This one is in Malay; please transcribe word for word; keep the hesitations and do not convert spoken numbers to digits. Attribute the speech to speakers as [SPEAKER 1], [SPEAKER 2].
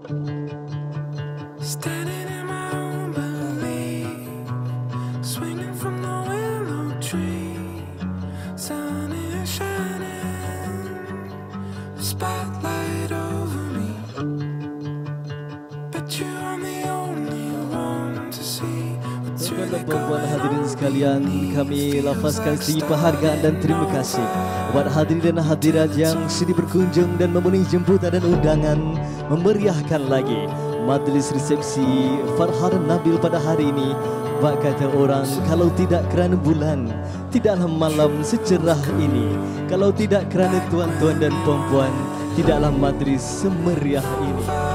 [SPEAKER 1] Buat hadirin sekalian, kami lafazkan segi penghargaan dan terima kasih kepada hadirin dan hadirat yang sudi berkunjung dan memenuhi jemputan dan undangan memeriahkan lagi majlis resepsi Farha dan Nabil pada hari ini. Bak kata orang, kalau tidak kerana bulan, tidaklah malam secerah ini. Kalau tidak kerana tuan-tuan dan puan-puan, tidaklah majlis semeriah ini.